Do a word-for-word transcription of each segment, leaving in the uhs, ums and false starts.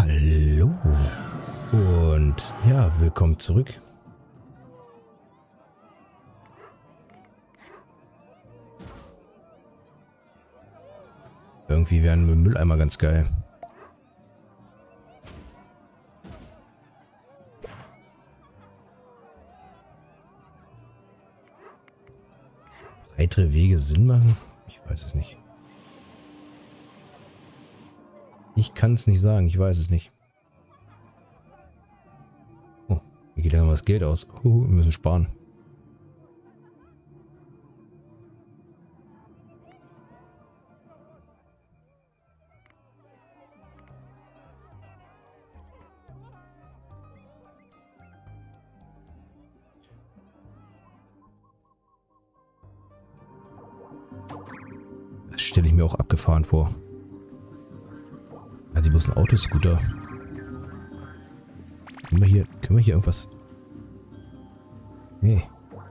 Hallo und ja, willkommen zurück. Irgendwie wären Mülleimer ganz geil. Weitere Wege Sinn machen? Ich weiß es nicht. Ich kann es nicht sagen, ich weiß es nicht. Oh, hier geht langsam das Geld aus. Uh, wir müssen sparen. Das stelle ich mir auch abgefahren vor. Also bloß ein Autoscooter. Können wir hier, können wir hier irgendwas... Nee.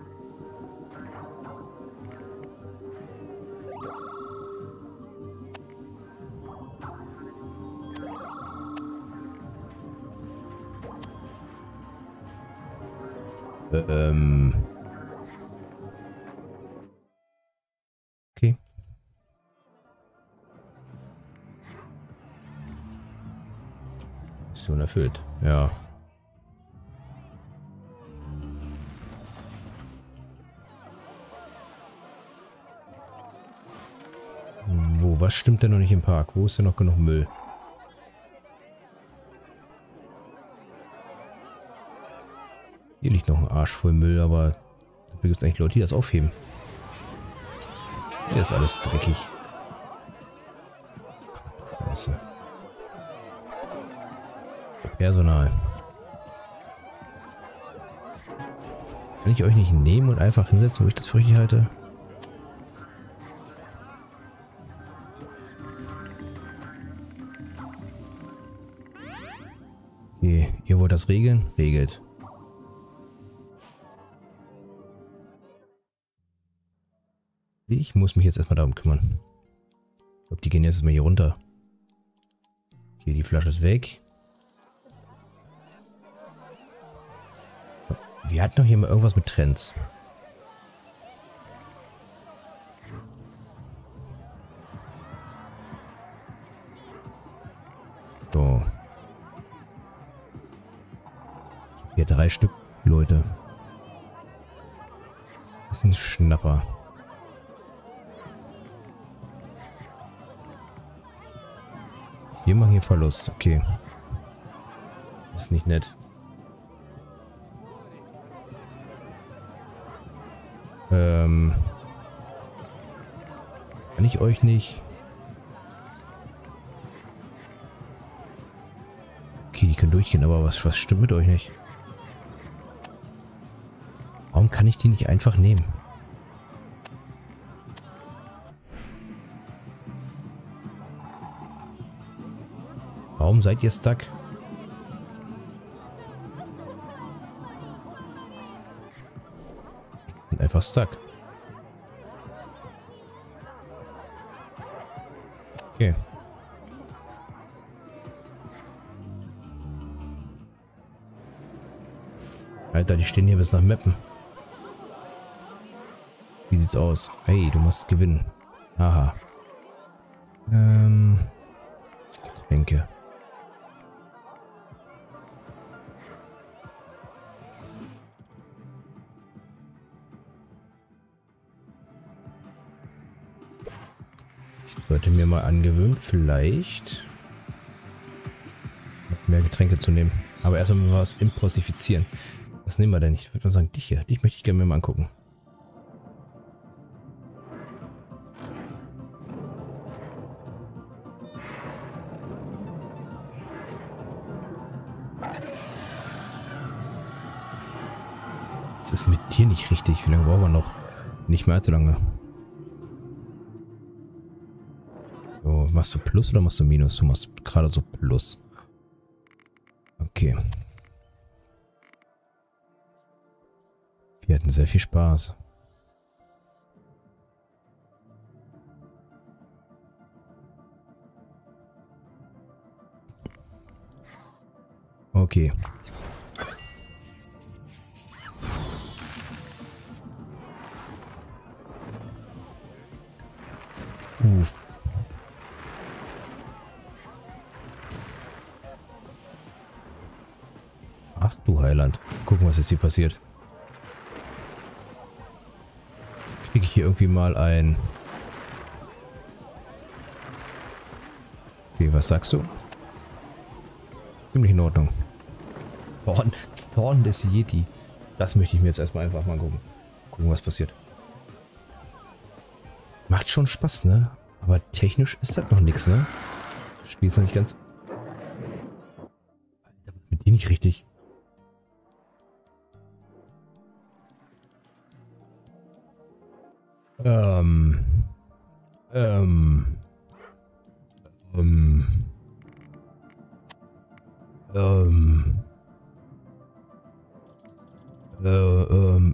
Ähm... Okay. Mission erfüllt. Ja. Wo, was stimmt denn noch nicht im Park? Wo ist denn noch genug Müll? Hier liegt noch ein Arsch voll Müll, aber dafür gibt es eigentlich Leute, die das aufheben. Hier ist alles dreckig. Scheiße. Personal. Kann ich euch nicht nehmen und einfach hinsetzen, wo ich das für richtig halte? Okay, ihr wollt das regeln? Regelt. Ich muss mich jetzt erstmal darum kümmern. Ich glaube, die gehen jetzt mal hier runter. Okay, die Flasche ist weg. Wir hatten noch hier mal irgendwas mit Trends. So. Ich habe hier drei Stück, Leute. Das ist ein Schnapper. Wir machen hier Verlust, okay. Das ist nicht nett. Ähm. Kann ich euch nicht? Okay, die können durchgehen, aber was, was stimmt mit euch nicht? Warum kann ich die nicht einfach nehmen? Warum seid ihr stuck? Ich bin einfach stuck. Okay. Alter, die stehen hier bis nach Meppen. Wie sieht's aus? Hey, du musst gewinnen. Aha. Ähm. Getränke. Ich sollte mir mal angewöhnen, vielleicht mehr Getränke zu nehmen. Aber erstmal mal was impossifizieren. Was nehmen wir denn? Ich würde mal sagen, dich hier. Dich möchte ich gerne mir mal angucken. Das ist mit dir nicht richtig. Wie lange brauchen wir noch? Nicht mehr allzu lange. So, machst du Plus oder machst du Minus? Du machst gerade so Plus. Okay. Wir hatten sehr viel Spaß. Okay. Uff. Ach du Heiland. Gucken, was jetzt hier passiert. Kriege ich hier irgendwie mal ein... Okay, was sagst du? Ziemlich in Ordnung. Zorn, Zorn des Yeti. Das möchte ich mir jetzt erstmal einfach mal gucken. Gucken, was passiert. Macht schon Spaß, ne? Aber technisch ist das noch nichts, ne? Das Spiel ist noch nicht ganz... Alter, was ist mit dir nicht richtig? Ähm... Ähm... Ähm... Ähm... Äh, ähm...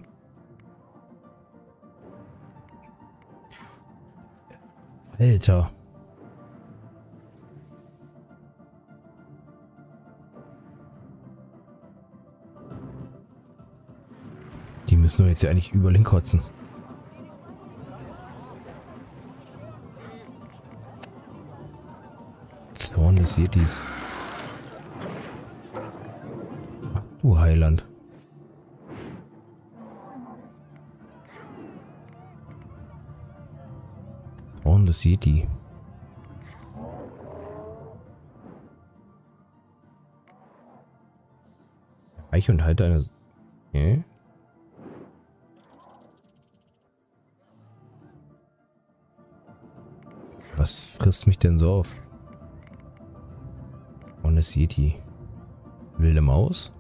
Alter. Die müssen doch jetzt ja eigentlich überall hinkotzen. Zorn des Yetis. Ach du Heiland. Zorn des Yeti. Reich und Halter eine... Okay. Was frisst mich denn so auf? Zorn des Yeti. Wilde Maus?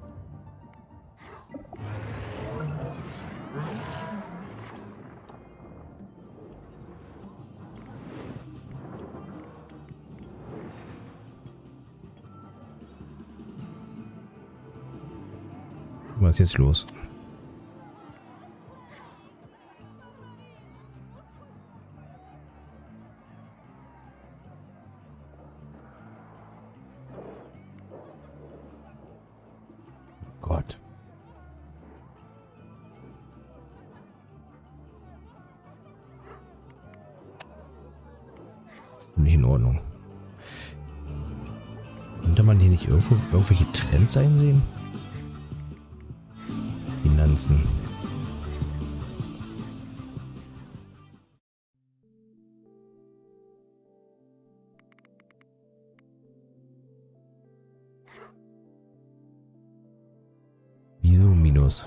Was ist jetzt los? Gott. Das ist nicht in Ordnung. Könnte man hier nicht irgendwo irgendwelche Trends einsehen? Finanzen. Wieso Minus?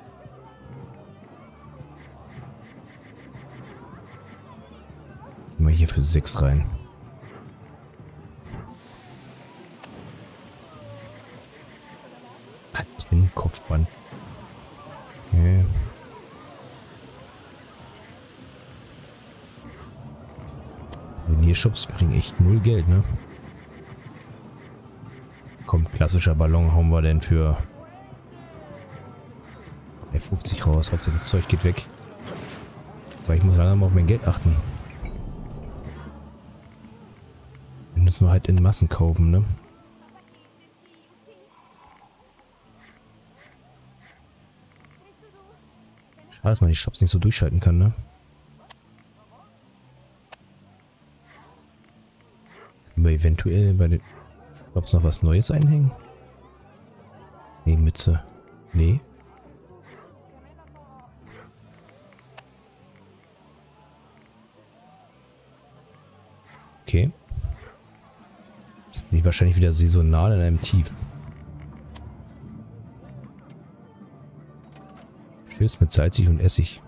Gehen wir hier für sechs rein. Patentkopfband. Okay. Souvenir-Shops bringen echt null Geld, ne? Komm, klassischer Ballon hauen wir denn für drei fünfzig raus. Hauptsache das Zeug geht weg. Weil ich muss langsam auf mein Geld achten. Wir müssen halt in Massen kaufen, ne? Schade, dass man die Shops nicht so durchschalten kann, ne? Können wir eventuell bei den Shops noch was Neues einhängen? Nee, Mütze. Nee. Okay. Jetzt bin ich wahrscheinlich wieder saisonal in einem Tief. Schilfs mit salzig und Essig.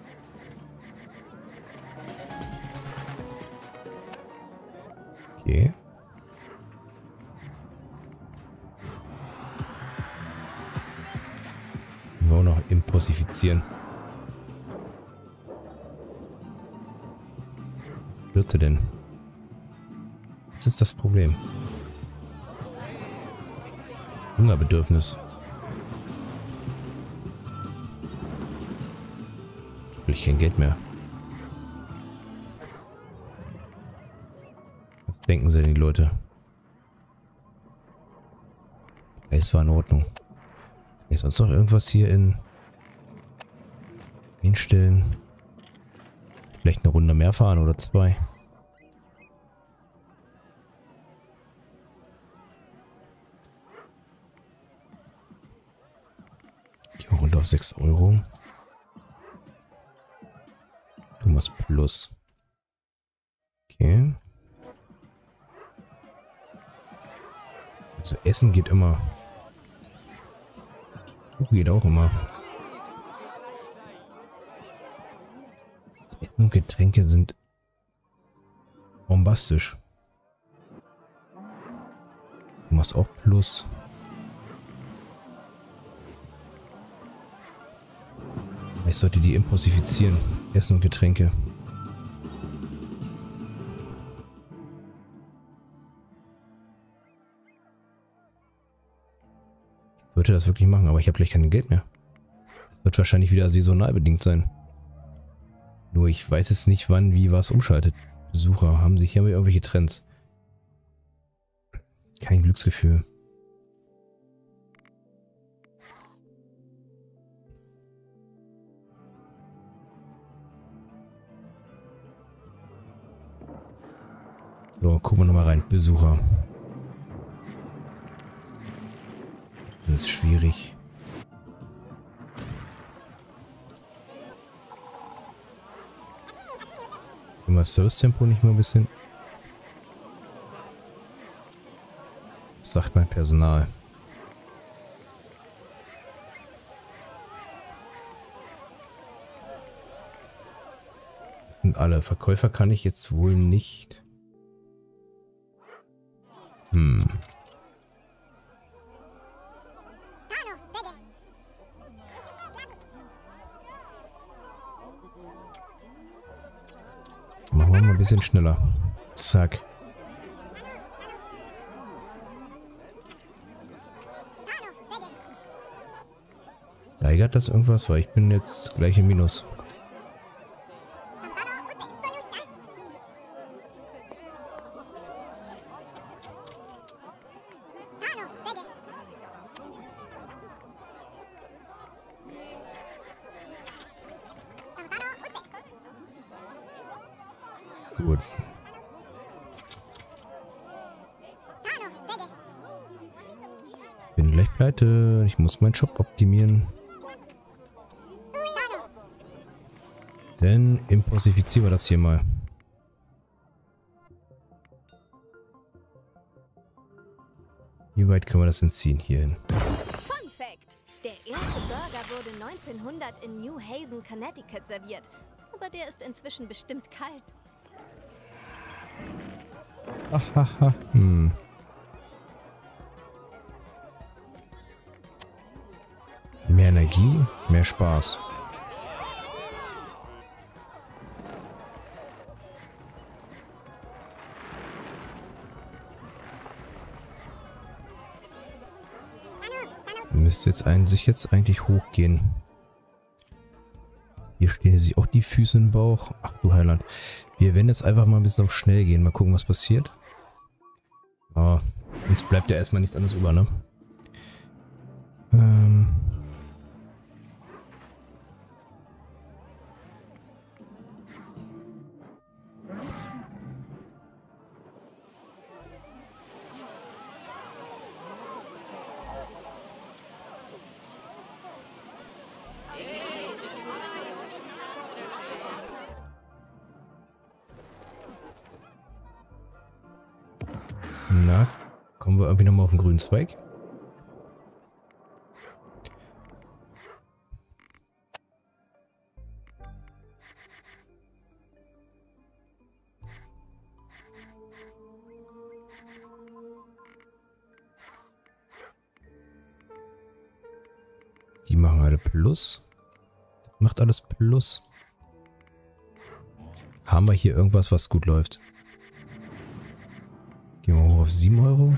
Okay. Wir wollen noch impossifizieren. Was wird denn? Was ist das Problem? Hungerbedürfnis. Will ich kein Geld mehr. Was denken sie denn die Leute? Es war in Ordnung. Ist sonst noch irgendwas hier in hinstellen? Vielleicht eine Runde mehr fahren oder zwei. Die Runde auf sechs Euro. Du machst Plus. Okay. Also Essen geht immer. Geht auch immer. Das Essen und Getränke sind bombastisch. Du machst auch Plus. Ich sollte die impulsifizieren. Essen und Getränke. Ich sollte das wirklich machen, aber ich habe gleich kein Geld mehr. Das wird wahrscheinlich wieder saisonal bedingt sein. Nur ich weiß es nicht, wann, wie, was umschaltet. Besucher haben sich hier irgendwelche Trends. Kein Glücksgefühl. So, gucken wir nochmal rein. Besucher. Das ist schwierig. Immer Service-Tempo nicht mal ein bisschen. Was sagt mein Personal? Das sind alle. Verkäufer kann ich jetzt wohl nicht. Hm. Machen wir mal ein bisschen schneller. Zack. Steigert das irgendwas? Weil ich bin jetzt gleich im Minus. Gut. Bin gleich pleite. Ich muss meinen Shop optimieren. Dann impulsifizieren wir das hier mal. Wie weit können wir das denn ziehen? Hierhin. Fun Fact: Der erste Burger wurde neunzehnhundert in New Haven, Connecticut serviert. Aber der ist inzwischen bestimmt kalt. Hahaha. Hm. Mehr Energie, mehr Spaß. Müsste jetzt ein, sich jetzt eigentlich hochgehen. Hier stehen sich auch die Füße im Bauch. Ach du Heiland. Wir werden jetzt einfach mal ein bisschen auf schnell gehen. Mal gucken, was passiert. Ah, uns bleibt ja erstmal nichts anderes über, ne? Ähm... Na, kommen wir irgendwie nochmal auf den grünen Zweig? Die machen alle Plus. Macht alles Plus. Haben wir hier irgendwas, was gut läuft? Gehen wir hoch auf sieben Euro.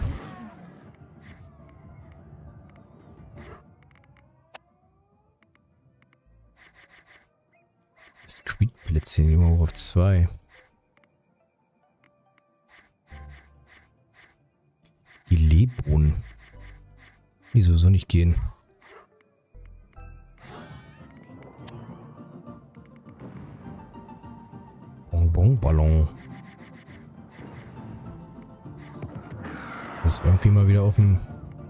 Squid-Plätzchen, gehen wir hoch auf zwei. Die Lebbohnen. Wieso soll nicht gehen? Bonbonballon. Das ist irgendwie mal wieder auf dem...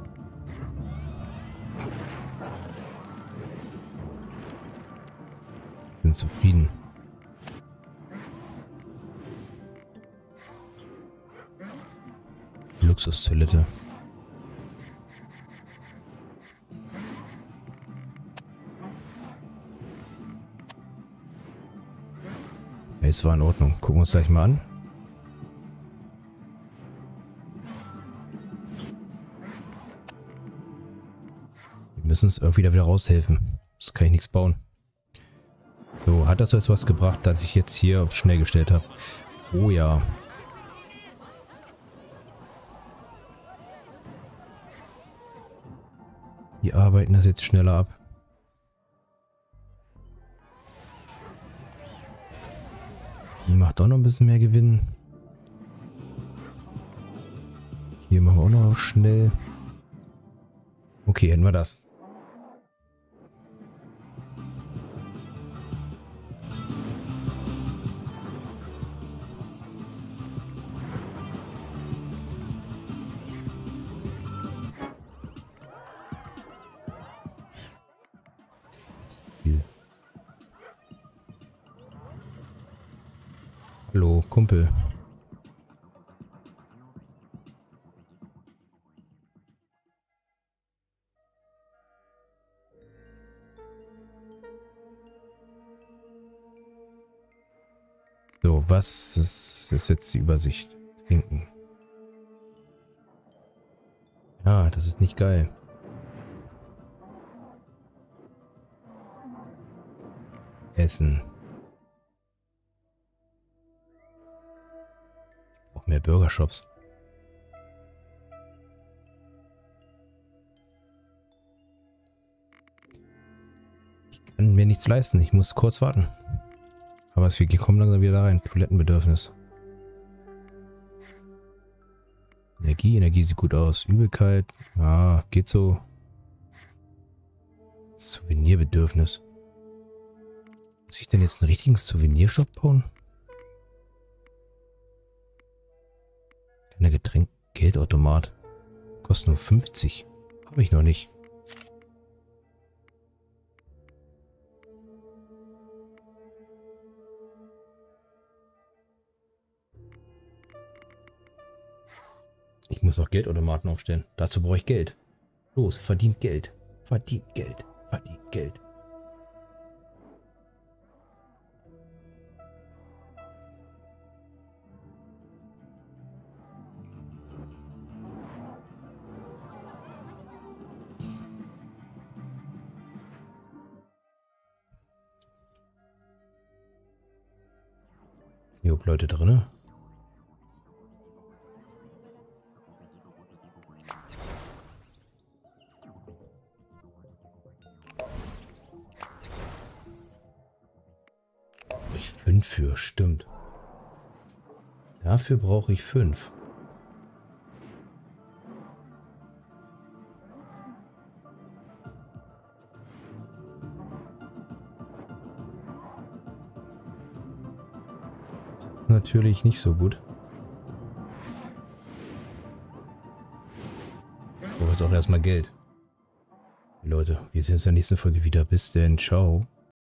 Sind zufrieden. Luxustoilette. Es war in Ordnung. Gucken wir uns gleich mal an. Wir müssen uns irgendwie da wieder raushelfen. Das kann ich nichts bauen. So, hat das jetzt was gebracht, dass ich jetzt hier auf schnell gestellt habe? Oh ja. Die arbeiten das jetzt schneller ab. Die macht auch noch ein bisschen mehr Gewinn. Hier machen wir auch noch auf schnell. Okay, hätten wir das. Hallo, Kumpel. So, was ist, ist jetzt die Übersicht? Trinken. Ja, das ist nicht geil. Essen. Mehr Burgershops. Ich kann mir nichts leisten. Ich muss kurz warten. Aber es wir kommen langsam wieder da rein. Toilettenbedürfnis. Energie. Energie sieht gut aus. Übelkeit. Ah, geht so. Souvenirbedürfnis. Muss ich denn jetzt einen richtigen Souvenirshop bauen? Eine Getränk Geldautomat. Kostet nur fünfzig. Habe ich noch nicht. Ich muss auch Geldautomaten aufstellen. Dazu brauche ich Geld. Los, verdient Geld. Verdient Geld. Verdient Geld. Sind hier Leute drin? Brauche ich fünf für, stimmt. Dafür brauche ich fünf. Natürlich nicht so gut. Ich brauche jetzt auch erstmal Geld. Leute, wir sehen uns in der nächsten Folge wieder. Bis denn. Ciao.